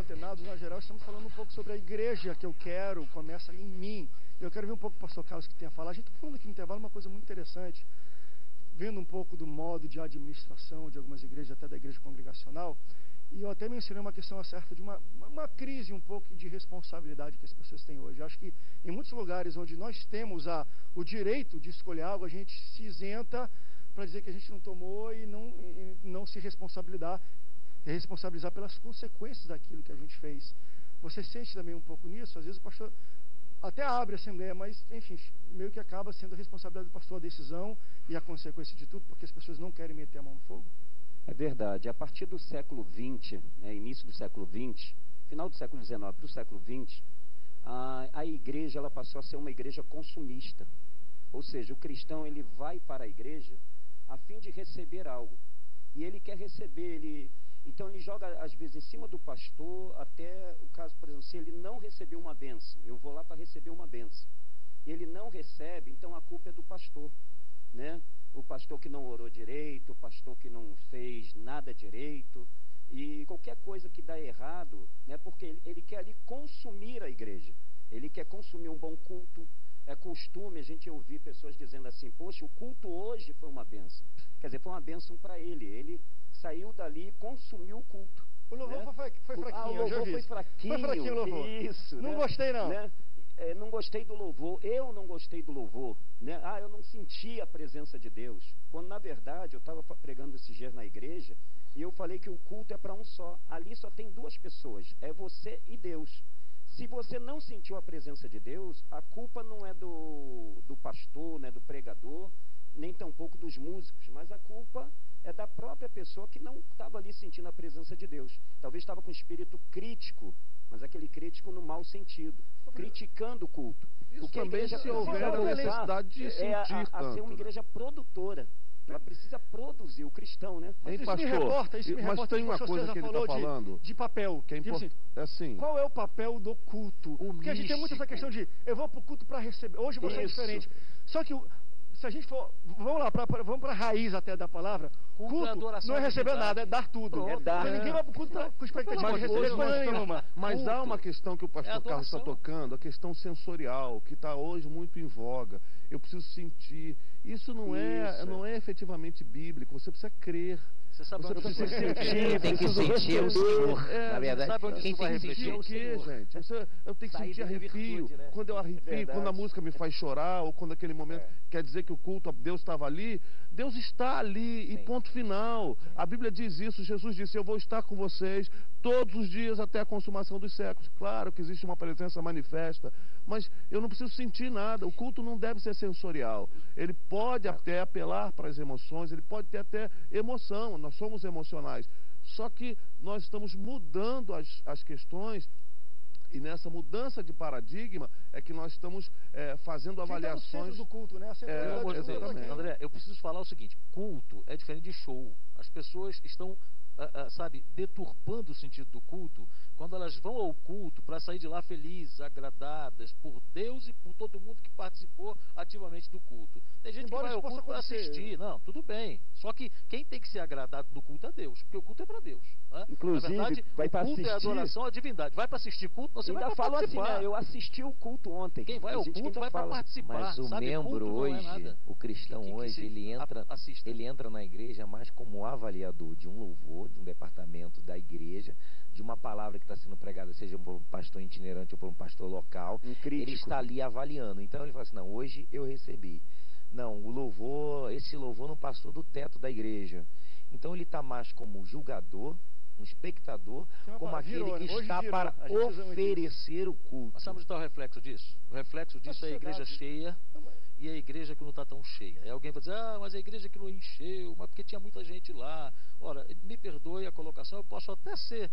antenados, na geral, estamos falando um pouco sobre a igreja que eu quero, começa em mim. Eu quero ver um pouco o pastor Carlos que tem a falar. A gente está falando aqui no intervalo uma coisa muito interessante, vendo um pouco do modo de administração de algumas igrejas, até da igreja congregacional, e eu até mencionei uma questão acerca de uma crise um pouco de responsabilidade que as pessoas têm hoje. Eu acho que em muitos lugares onde nós temos o direito de escolher algo, a gente se isenta para dizer que a gente não tomou e não se responsabilizar pelas consequências daquilo que a gente fez. Você sente também um pouco nisso? Às vezes o pastor até abre a assembleia, mas, enfim, meio que acaba sendo a responsabilidade do pastor a decisão e a consequência de tudo, porque as pessoas não querem meter a mão no fogo? É verdade. A partir do século XX, início do século XX, final do século XIX para o século XX, a igreja ela passou a ser uma igreja consumista. Ou seja, o cristão ele vai para a igreja a fim de receber algo. E ele quer receber, então ele joga às vezes em cima do pastor, até o caso, por exemplo, se ele não recebeu uma bênção, eu vou lá para receber uma bênção. Ele não recebe, então a culpa é do pastor, né? O pastor que não orou direito, o pastor que não fez nada direito, e qualquer coisa que dá errado, né? Porque ele quer ali consumir a igreja, ele quer consumir um bom culto. É costume a gente ouvir pessoas dizendo assim, poxa, o culto hoje foi uma bênção. Quer dizer, foi uma bênção para ele saiu dali e consumiu o culto. O louvor, né? foi fraquinho, o louvor foi fraquinho. Foi fraquinho o louvor. Isso, não, né? Gostei não. Né? Não gostei do louvor, eu não gostei do louvor, né? Eu não senti a presença de Deus, quando na verdade eu estava pregando esses dias na igreja e eu falei que o culto é para um só, ali só tem duas pessoas, é você e Deus. Se você não sentiu a presença de Deus, a culpa não é do pastor, né, do pregador, nem tampouco dos músicos, mas a culpa é da própria pessoa que não estava ali sentindo a presença de Deus. Talvez estava com espírito crítico, mas aquele crítico no mau sentido, criticando o culto. Isso porque também se houver a necessidade de sentir a ser uma igreja produtora. Ela precisa produzir o cristão, né? Mas isso pastor, me reporta, mas tem uma coisa que ele está falando de papel. Que é importante. Assim, qual é o papel do culto? Porque a gente tem muito essa questão de eu vou para o culto para receber. Hoje você é diferente. Só que se a gente for, vamos para a raiz até da palavra, culto não é receber nada, é dar tudo. Pronto, então ninguém vai para o culto com expectativa de receber coisa nenhuma. Mas há uma questão que o pastor Carlos está tocando, a questão sensorial, que está hoje muito em voga. Eu preciso sentir. Isso não é efetivamente bíblico, você precisa crer. Você sabe onde precisa sentir, tem que sentir o Senhor. Na verdade, sabe onde quem isso vai tem que refletir? sentir o quê, gente? Eu tenho que sentir arrepio. Virtude, né? Quando eu arrepio, quando a música me faz chorar, ou quando aquele momento quer dizer que o culto a Deus estava ali, Deus está ali, e ponto final. A Bíblia diz isso, Jesus disse, eu vou estar com vocês todos os dias até a consumação dos séculos. Claro que existe uma presença manifesta, mas eu não preciso sentir nada. O culto não deve ser sensorial. Ele pode até apelar para as emoções, ele pode ter até emoção, nós somos emocionais. Só que nós estamos mudando as questões, e nessa mudança de paradigma é que nós estamos fazendo avaliações... Tá no centro do culto, né? Exatamente. André, eu preciso falar o seguinte, culto é diferente de show. As pessoas estão, deturpando o sentido do culto, quando elas vão ao culto para sair de lá felizes, agradadas por Deus e por todo mundo que participou ativamente do culto. Tem gente que vai ao culto para assistir, não, tudo bem. Só que quem tem que ser agradado no culto é Deus, porque o culto é para Deus. Né? Inclusive, na verdade, vai o culto assistir... é adoração à divindade. Vai para assistir culto, você vai para participar. Assim, eu assisti o culto ontem. Quem vai ao culto vai para participar. Mas o membro hoje, o cristão hoje, ele entra na igreja mais como avaliador de um louvor, de um departamento da igreja, de uma palavra que está sendo pregada, seja por um pastor itinerante ou por um pastor local. Ele está ali avaliando. Então ele fala assim, não, hoje eu recebi. Não, esse louvor não passou do teto da igreja. Então ele está mais como julgador, um espectador, como aquele que está para oferecer o culto. Mas sabe onde está o reflexo disso? O reflexo disso é a igreja cheia e a igreja que não está tão cheia. Aí alguém vai dizer, mas a igreja que não encheu, mas porque tinha muita gente lá. Ora, me perdoe a colocação, eu posso até ser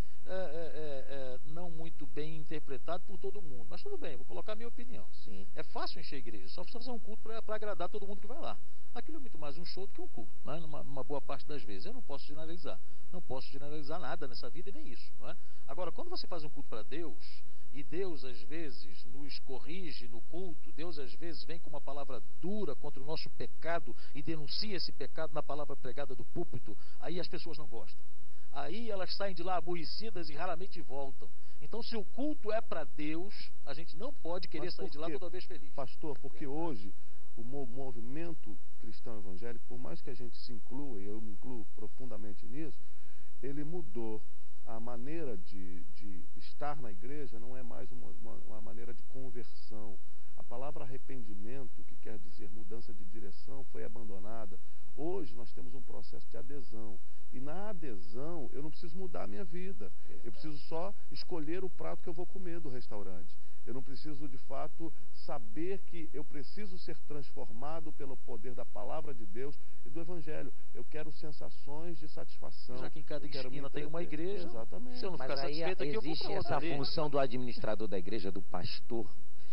não muito bem interpretado por todo mundo, mas tudo bem, vou colocar a minha opinião. Sim. É fácil encher a igreja, só precisa fazer um culto para agradar todo mundo que vai lá. Aquilo é muito mais um show do que um culto, né? Numa boa parte das vezes. Eu não posso generalizar. Não posso generalizar nada nessa vida e nem isso. Não é? Agora, quando você faz um culto para Deus, e Deus às vezes nos corrige no culto, Deus às vezes vem com uma palavra dura contra o nosso pecado e denuncia esse pecado na palavra pregada do púlpito, aí as pessoas não gostam. aí elas saem de lá aborrecidas e raramente voltam. Então, se o culto é para Deus, a gente não pode querer sair de lá toda vez feliz. Pastor, porque hoje o movimento cristão evangélico, por mais que a gente se inclua, e eu me incluo profundamente nisso, ele mudou. A maneira de estar na igreja não é mais uma maneira de conversão. A palavra arrependimento, que quer dizer mudança de direção, foi abandonada. Hoje nós temos um processo de adesão. E na adesão eu não preciso mudar a minha vida. Eu preciso só escolher o prato que eu vou comer do restaurante. Eu não preciso, de fato, saber que eu preciso ser transformado pelo poder da palavra de Deus e do Evangelho. Eu quero sensações de satisfação. Já que em cada esquina tem uma igreja, exatamente. Se eu não ficar satisfeito aqui, eu vou pra outra. Existe essa função do administrador da igreja, do pastor,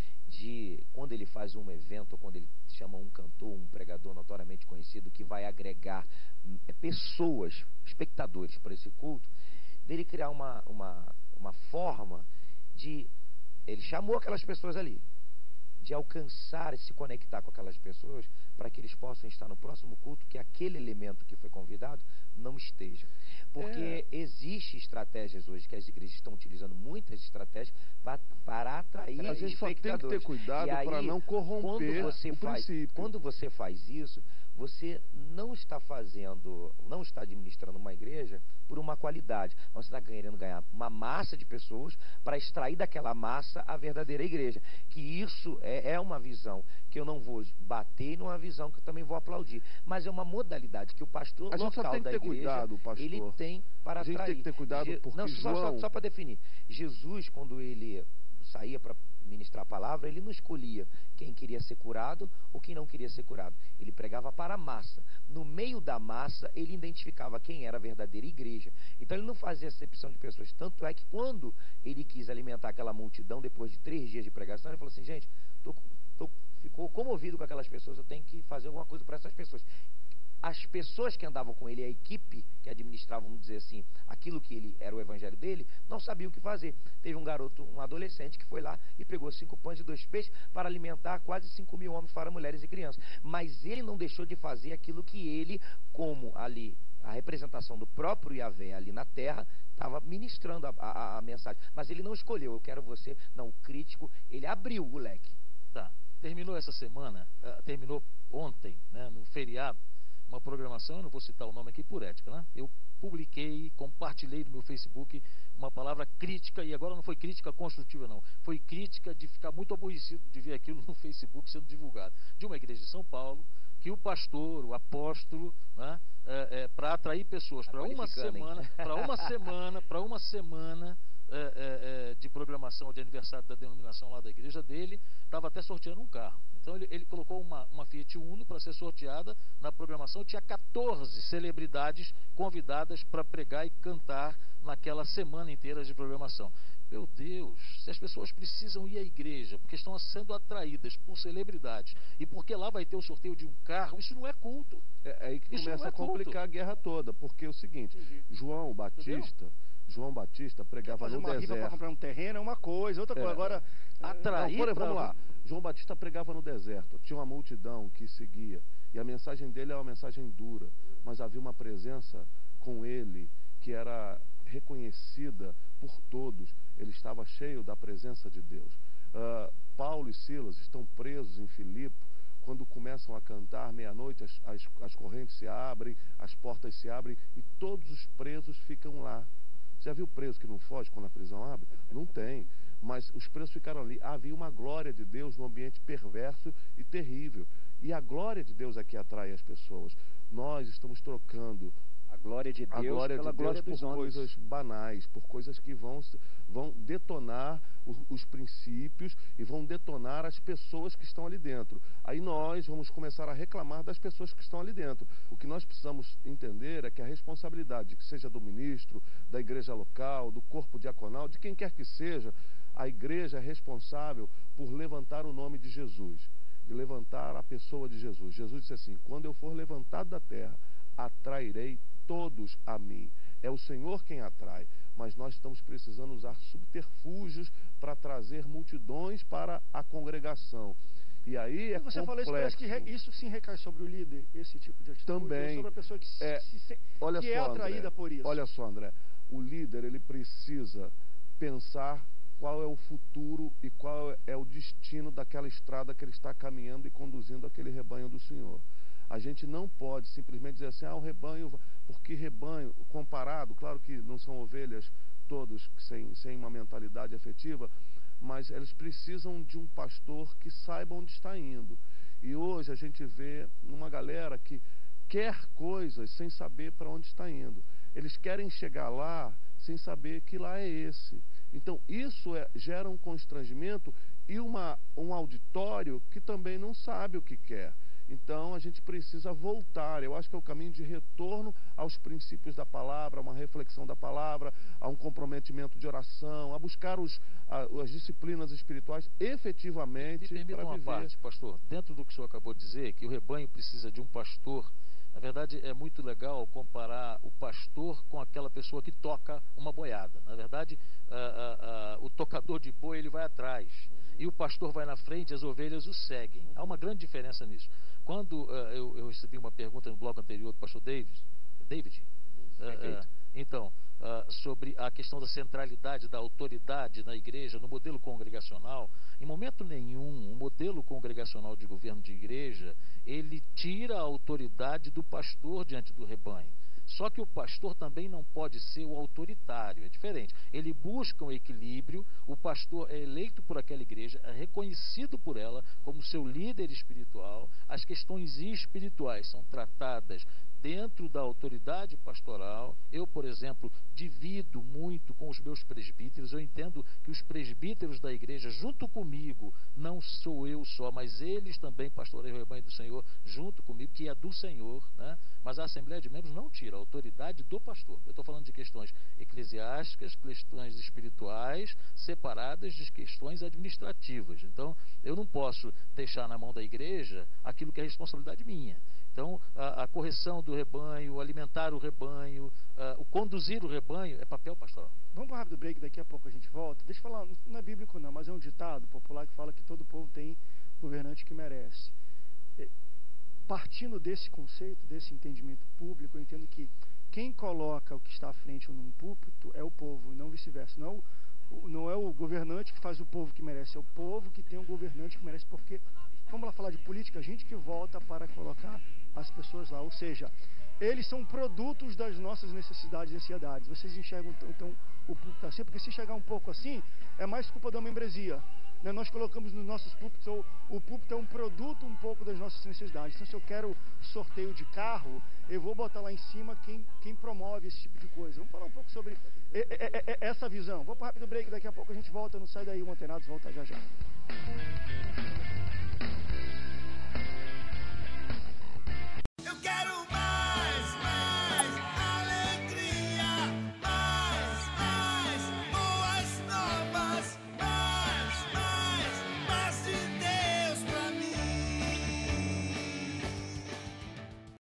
de quando ele faz um evento, ou quando ele chama um cantor, um pregador notoriamente conhecido, que vai agregar pessoas, espectadores para esse culto, dele criar uma forma de... Ele chamou aquelas pessoas ali, de alcançar e se conectar com aquelas pessoas para que eles possam estar no próximo culto, que aquele elemento que foi convidado não esteja. Porque existem estratégias hoje que as igrejas estão utilizando, muitas estratégias para atrair a gente só tem que ter cuidado para não corromper o princípio. Quando você faz isso, você não está administrando uma igreja por uma qualidade. Você está querendo ganhar uma massa de pessoas para extrair daquela massa a verdadeira igreja. Que isso é uma visão que eu não vou bater, e não é uma visão que eu também vou aplaudir. Mas é uma modalidade que o pastor local da igreja, tem que ter cuidado, pastor. Ele tem para atrair. A gente tem que ter cuidado porque não, só para definir. Jesus, quando ele saía para ministrar a palavra, ele não escolhia quem queria ser curado ou quem não queria ser curado. Ele pregava para a massa. No meio da massa, ele identificava quem era a verdadeira igreja. Então ele não fazia acepção de pessoas. Tanto é que quando ele quis alimentar aquela multidão, depois de 3 dias de pregação, ele falou assim, gente, ficou comovido com aquelas pessoas, eu tenho que fazer alguma coisa para essas pessoas. As pessoas que andavam com ele, a equipe que administrava, vamos dizer assim, aquilo que ele era o evangelho dele, não sabiam o que fazer. Teve um garoto, um adolescente, que foi lá e pegou 5 pães e 2 peixes para alimentar quase 5.000 homens, fora mulheres e crianças. Mas ele não deixou de fazer aquilo que ele, como ali, a representação do próprio Yahvé ali na terra, estava ministrando a mensagem. Mas ele não escolheu, eu quero você, não, o crítico, ele abriu o leque. Tá, terminou essa semana, terminou ontem, né, no feriado, uma programação, eu não vou citar o nome aqui por ética, né? Eu publiquei, compartilhei no meu Facebook uma palavra crítica, e agora não foi crítica construtiva não, foi crítica de ficar muito aborrecido de ver aquilo no Facebook sendo divulgado, de uma igreja de São Paulo, que o pastor, o apóstolo, né, para atrair pessoas para uma semana de programação de aniversário da denominação lá da igreja dele, estava até sorteando um carro. Então ele colocou uma Fiat Uno para ser sorteada na programação. Tinha 14 celebridades convidadas para pregar e cantar naquela semana inteira de programação. Meu Deus, se as pessoas precisam ir à igreja porque estão sendo atraídas por celebridades e porque lá vai ter o sorteio de um carro, isso não é culto. É aí que começa a complicar a guerra toda, porque é o seguinte, João Batista pregava no deserto. Para comprar um terreno é uma coisa, outra coisa. Agora, atrair, vamos lá. João Batista pregava no deserto, tinha uma multidão que seguia, e a mensagem dele é uma mensagem dura, mas havia uma presença com ele que era reconhecida por todos. Ele estava cheio da presença de Deus. Paulo e Silas estão presos em Filipe. Quando começam a cantar, meia-noite, as correntes se abrem, as portas se abrem e todos os presos ficam lá. Já viu preso que não foge quando a prisão abre? Não tem. Mas os presos ficaram ali. Havia uma glória de Deus num ambiente perverso e terrível. E a glória de Deus é que atrai as pessoas. Nós estamos trocando a glória de Deus pela glória dos por homens. Coisas banais, por coisas que vão detonar os princípios e vão detonar as pessoas que estão ali dentro. Aí nós vamos começar a reclamar das pessoas que estão ali dentro. O que nós precisamos entender é que a responsabilidade, que seja do ministro, da igreja local, do corpo diaconal, de quem quer que seja, a igreja é responsável por levantar o nome de Jesus, de levantar a pessoa de Jesus. Jesus disse assim, quando eu for levantado da terra, atrairei todos a mim. É o Senhor quem atrai, mas nós estamos precisando usar subterfúgios para trazer multidões para a congregação. E aí é você complexo. Falou isso, parece que isso sim recai sobre o líder, esse tipo de atitude. Também. Sobre a pessoa que, que é atraída André, por isso. Olha só, André. O líder, ele precisa pensar qual é o futuro e qual é o destino daquela estrada que ele está caminhando e conduzindo aquele rebanho do Senhor. A gente não pode simplesmente dizer assim, o rebanho, porque rebanho, comparado, claro que não são ovelhas todos sem uma mentalidade afetiva, mas eles precisam de um pastor que saiba onde está indo. E hoje a gente vê uma galera que quer coisas sem saber para onde está indo. Eles querem chegar lá sem saber que lá é esse. Então isso gera um constrangimento e um auditório que também não sabe o que quer. Então a gente precisa voltar, eu acho que é o caminho de retorno aos princípios da palavra, a uma reflexão da palavra, a um comprometimento de oração, a buscar as disciplinas espirituais efetivamente para viver. Me permita uma parte, pastor, dentro do que o senhor acabou de dizer, que o rebanho precisa de um pastor. Na verdade, é muito legal comparar o pastor com aquela pessoa que toca uma boiada. Na verdade, o tocador de boi, ele vai atrás. E o pastor vai na frente, as ovelhas o seguem. Há uma grande diferença nisso. Quando eu recebi uma pergunta no bloco anterior do pastor David, sobre a questão da centralidade da autoridade na igreja, no modelo congregacional, em momento nenhum, o modelo congregacional de governo de igreja, ele tira a autoridade do pastor diante do rebanho. Só que o pastor também não pode ser o autoritário, é diferente. Ele busca um equilíbrio, o pastor é eleito por aquela igreja, é reconhecido por ela como seu líder espiritual, as questões espirituais são tratadas dentro da autoridade pastoral. Eu, por exemplo, divido muito com os meus presbíteros. Eu entendo que os presbíteros da igreja, junto comigo, não sou eu só, mas eles também pastoreiam o rebanho do Senhor junto comigo, que é do Senhor, né? Mas a Assembleia de Membros não tira a autoridade do pastor. Eu estou falando de questões eclesiásticas, questões espirituais, separadas de questões administrativas. Então, eu não posso deixar na mão da igreja aquilo que é responsabilidade minha. Então, a correção do rebanho, alimentar o rebanho, o conduzir o rebanho é papel pastoral. Vamos para um rápido break, daqui a pouco a gente volta. Deixa eu falar, não é bíblico não, mas é um ditado popular que fala que todo povo tem governante que merece. Partindo desse conceito, desse entendimento público, eu entendo que quem coloca o que está à frente num púlpito é o povo, e não vice-versa. Não é o governante que faz o povo que merece, é o povo que tem um governante que merece, porque, vamos lá falar de política, a gente que vota para colocar as pessoas lá, ou seja, eles são produtos das nossas necessidades e ansiedades. Vocês enxergam então o púlpito assim, porque se chegar um pouco assim, é mais culpa da membresia. Né? Nós colocamos nos nossos púlpitos, o púlpito é um produto um pouco das nossas necessidades. Então, se eu quero sorteio de carro, eu vou botar lá em cima quem promove esse tipo de coisa. Vamos falar um pouco sobre essa visão. Vamos para um rápido break, daqui a pouco a gente volta. Não sai daí, o Antenados volta já já.